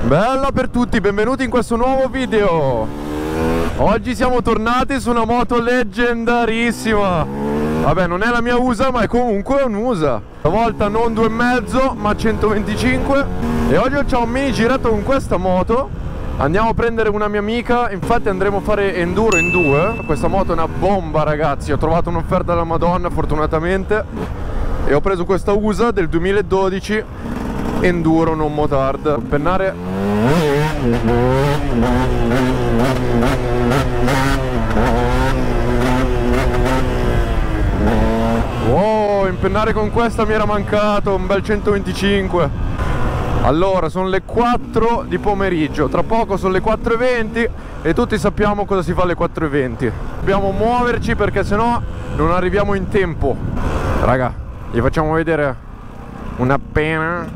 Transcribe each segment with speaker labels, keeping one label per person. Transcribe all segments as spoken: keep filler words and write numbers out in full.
Speaker 1: Bella per tutti, benvenuti in questo nuovo video. Oggi siamo tornati su una moto leggendarissima. Vabbè, non è la mia U S A, ma è comunque un'U S A. Stavolta non due e mezzo, ma centoventicinque. E oggi ho un mini giretto con questa moto. Andiamo a prendere una mia amica. Infatti andremo a fare enduro in due. Questa moto è una bomba, ragazzi. Ho trovato un'offerta della Madonna, fortunatamente. E ho preso questa U S A del duemiladodici, enduro non motard. Pennare. Wow, impennare con questa mi era mancato, un bel centoventicinque. Allora, sono le quattro di pomeriggio, tra poco sono le quattro e venti e tutti sappiamo cosa si fa alle quattro e venti. Dobbiamo muoverci perché sennò non arriviamo in tempo. Raga, gli facciamo vedere una pena.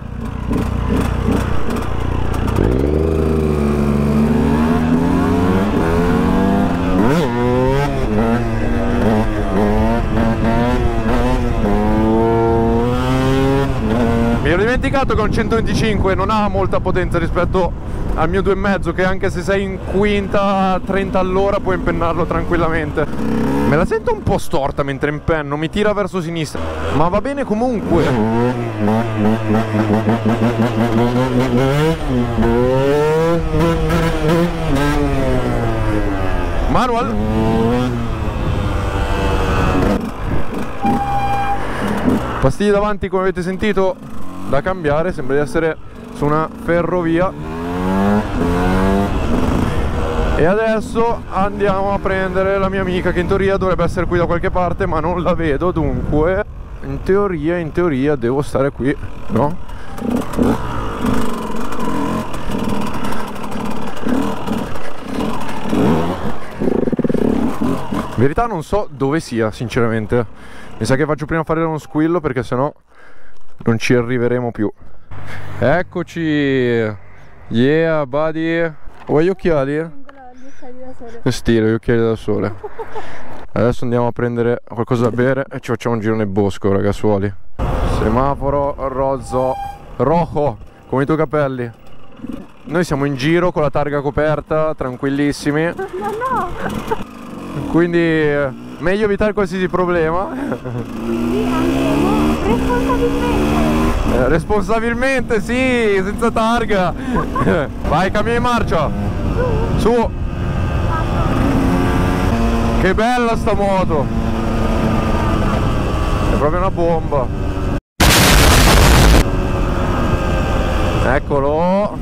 Speaker 1: Mi ero dimenticato che un centoventicinque non ha molta potenza rispetto al mio due e mezzo, che anche se sei in quinta a trenta all'ora puoi impennarlo tranquillamente. Me la sento un po' storta mentre impenno, mi tira verso sinistra, ma va bene comunque. Manual. Pastiglie davanti, come avete sentito, da cambiare, sembra di essere su una ferrovia. E adesso andiamo a prendere la mia amica, che in teoria dovrebbe essere qui da qualche parte, ma non la vedo, dunque in teoria, in teoria devo stare qui, no? In verità non so dove sia, sinceramente. Mi sa che faccio prima fare uno squillo, perché sennò non ci arriveremo più. Eccoci. Yeah, buddy. Vuoi gli occhiali? Stile, gli occhiali da sole. Adesso andiamo a prendere qualcosa da bere e ci facciamo un giro nel bosco, ragazzuoli. Semaforo rosso, rojo, come i tuoi capelli. Noi siamo in giro con la targa coperta, tranquillissimi. Ma no! Quindi meglio evitare qualsiasi problema.
Speaker 2: Quindi andremo responsabilmente.
Speaker 1: Eh, responsabilmente, sì, senza targa. Vai, cambia di marcia. Su. Che bella sta moto. È proprio una bomba. Eccolo.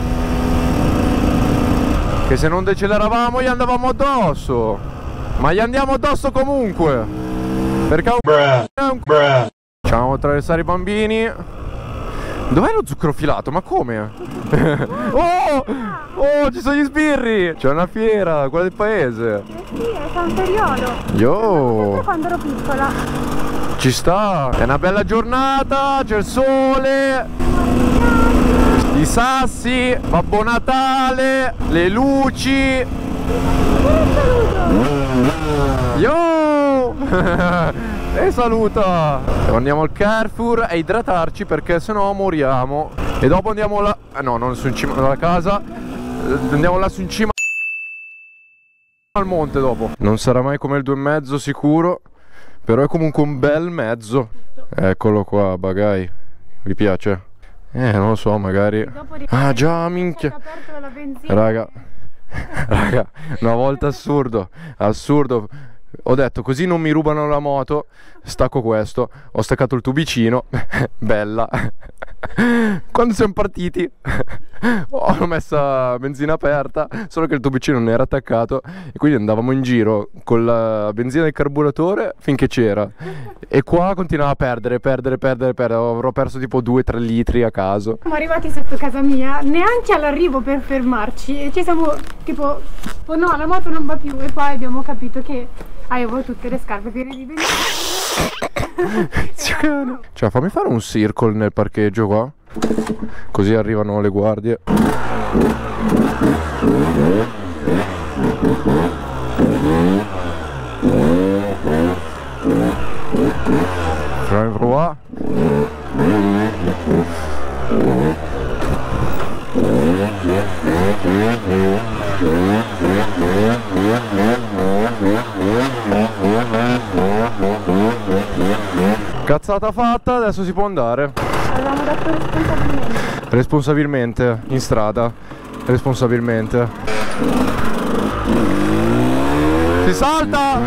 Speaker 1: Che se non deceleravamo gli andavamo addosso. Ma gli andiamo addosso comunque, perché è un c***o. Facciamo attraversare i bambini. Dov'è lo zucchero filato? Ma come? Oh! Oh, ci sono gli sbirri! C'è una fiera, quella del paese.
Speaker 2: Eh sì, è San Feriolo.
Speaker 1: Yo!
Speaker 2: Quando ero piccola.
Speaker 1: Ci sta! È una bella giornata, c'è il sole, i sassi, Babbo Natale, le luci. Yo! E saluta! Andiamo al Carrefour a idratarci, perché sennò moriamo. E dopo andiamo là. Eh no, non su in cima alla casa. Andiamo là su in cima al monte dopo. Non sarà mai come il due e mezzo sicuro, però è comunque un bel mezzo. Eccolo qua, bagai. Vi piace? Eh, non lo so, magari. Ah già, minchia. Raga. Raga, una volta assurdo, assurdo. Ho detto, così non mi rubano la moto, stacco questo. Ho staccato il tubicino. Bella. Quando siamo partiti ho messa benzina aperta, solo che il tubicino non era attaccato e quindi andavamo in giro con la benzina del carburatore finché c'era. E qua continuava a perdere, perdere, perdere, perdere. Avrò perso tipo due tre litri a caso.
Speaker 2: Siamo arrivati sotto casa mia, neanche all'arrivo per fermarci, e ci siamo tipo, oh no, la moto non va più. E poi abbiamo capito che avevo tutte le scarpe piene di benzina.
Speaker 1: Cioè, fammi fare un circle nel parcheggio qua, così arrivano le guardie. Drive qua. Cazzata fatta, adesso si può andare.
Speaker 2: Avevamo detto responsabilmente.
Speaker 1: Responsabilmente, in strada. Responsabilmente. Si salta!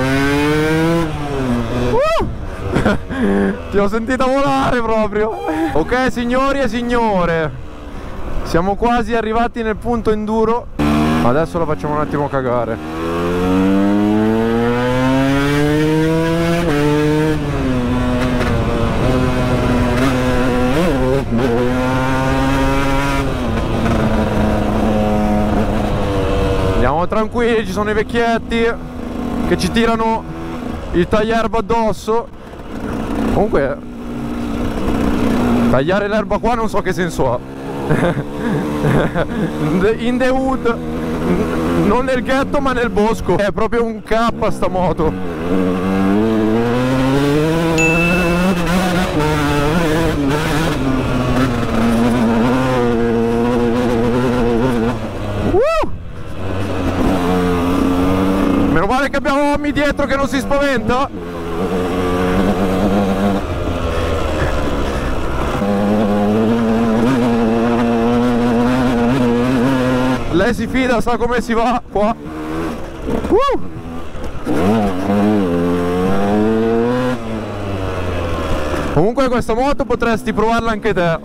Speaker 1: Uh! Ti ho sentita volare proprio. Ok signori e signore, siamo quasi arrivati nel punto enduro. Adesso la facciamo un attimo cagare. Andiamo tranquilli, ci sono i vecchietti che ci tirano il taglierba addosso. Comunque tagliare l'erba qua non so che senso ha. In the wood, non nel ghetto ma nel bosco. È proprio un K sta moto. Meno male che abbiamo Omi dietro che non si spaventa. Lei si fida, sa come si va qua. uh! Comunque questa moto potresti provarla anche te.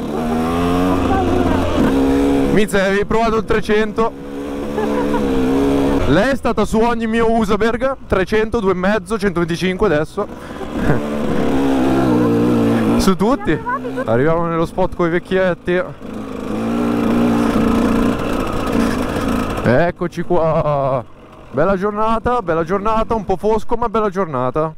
Speaker 1: Mizia, avevi provato il trecento. Lei è stata su ogni mio Usaberg, trecento, due e mezzo, centoventicinque adesso. Su tutti. Arriviamo nello spot con i vecchietti. Eccoci qua. Bella giornata, bella giornata, un po' fosco ma bella giornata.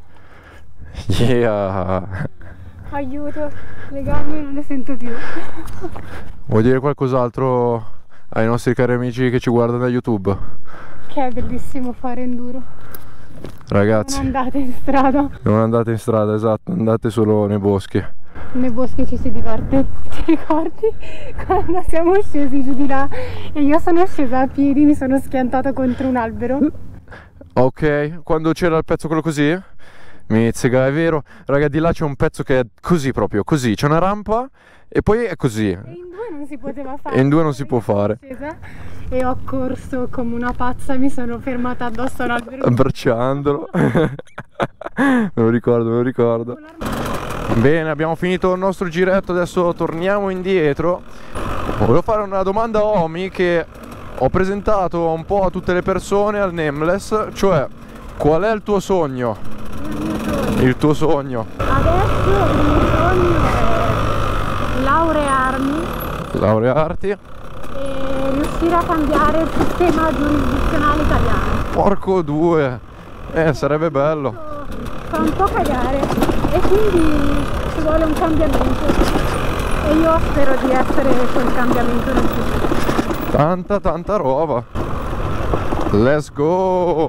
Speaker 1: Yeah.
Speaker 2: Aiuto, le gambe non le sento più.
Speaker 1: Vuoi dire qualcos'altro ai nostri cari amici che ci guardano da YouTube?
Speaker 2: Che è bellissimo fare enduro.
Speaker 1: Ragazzi,
Speaker 2: non andate in strada.
Speaker 1: Non andate in strada, esatto, andate solo nei boschi.
Speaker 2: Nei boschi ci si diverte. Ti ricordi quando siamo scesi giù di là e io sono scesa a piedi, mi sono schiantata contro un albero?
Speaker 1: Ok, quando c'era il pezzo quello così? Mizzega, è vero. Raga, di là c'è un pezzo che è così proprio, così. C'è una rampa e poi è così.
Speaker 2: E in due non si poteva fare.
Speaker 1: E in due non si può fare.
Speaker 2: E ho corso come una pazza, mi sono fermata addosso all'albero
Speaker 1: abbracciandolo. Me lo ricordo, me lo ricordo. Bene, abbiamo finito il nostro giretto, adesso torniamo indietro. Volevo fare una domanda a Omi che ho presentato un po' a tutte le persone al Nameless, cioè qual è il tuo sogno? Il tuo sogno.
Speaker 2: Adesso il mio sogno è laurearmi.
Speaker 1: Laurearti.
Speaker 2: E riuscire a cambiare il sistema giurisdizionale italiano.
Speaker 1: Porco due. Eh, sarebbe bello.
Speaker 2: Fa un po' cagare e quindi ci vuole un cambiamento. E io spero di essere quel cambiamento nel futuro.
Speaker 1: Tanta, tanta roba. Let's go.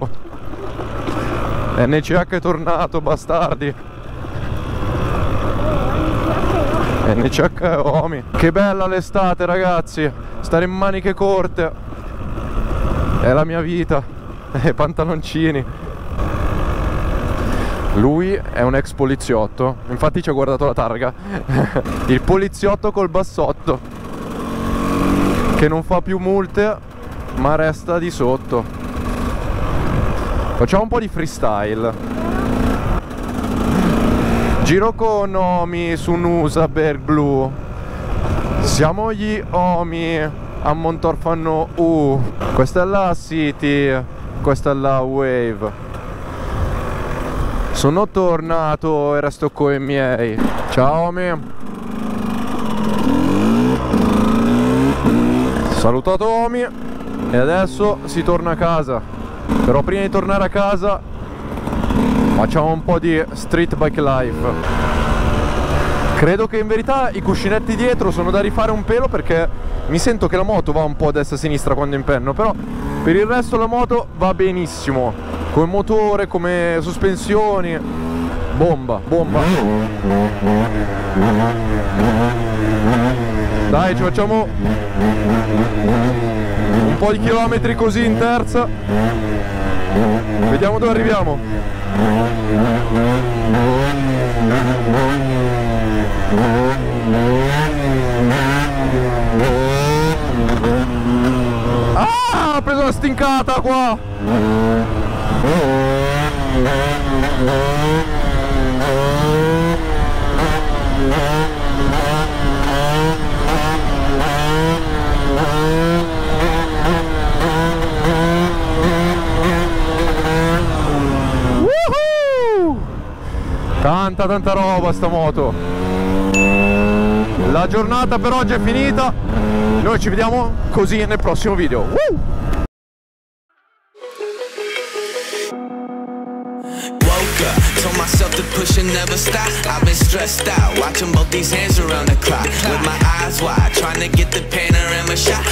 Speaker 1: N C H è tornato, bastardi. N C H è Omi. Che bella l'estate, ragazzi. Stare in maniche corte è la mia vita. E pantaloncini. Lui è un ex poliziotto. Infatti ci ha guardato la targa. Il poliziotto col bassotto, che non fa più multe ma resta di sotto. Facciamo un po' di freestyle. Giro con Omi su un Usaberg blu. Siamo gli Omi a Montorfano U. Questa è la City, questa è la Wave. Sono tornato e resto con i miei. Ciao Omi. Salutato Omi. E adesso si torna a casa. Però prima di tornare a casa facciamo un po' di street bike life. Credo che in verità i cuscinetti dietro sono da rifare un pelo, perché mi sento che la moto va un po' a destra e a sinistra quando impenno. Però per il resto la moto va benissimo, come motore, come sospensioni. Bomba, bomba. Dai, ci facciamo un po' di chilometri così in terza. Vediamo dove arriviamo. Ah, ho preso una stincata qua. Woohoo! Tanta tanta roba sta moto. La giornata per oggi è finita. Noi ci vediamo così nel prossimo video. Woo!
Speaker 3: Told myself to push and never stop. I've been stressed out, watching both these hands around the clock. With my eyes wide, trying to get the panorama shot.